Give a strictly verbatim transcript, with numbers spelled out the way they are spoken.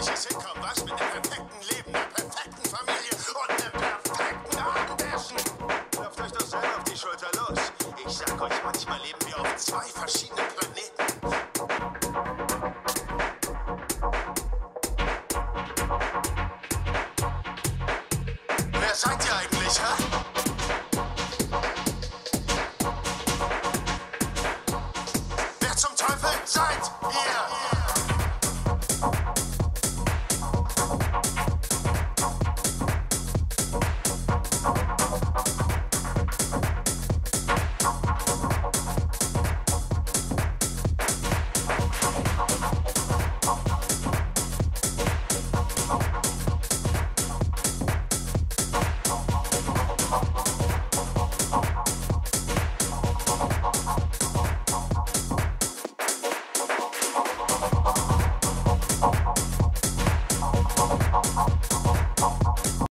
glückliches Hinkommen, was? Mit einem perfekten Leben, einer perfekten Familie und einem perfekten Abendessen. Klopft euch doch selber auf die Schulter, los. Ich sag euch, manchmal leben wir auf zwei verschiedenen Planeten. Wer seid ihr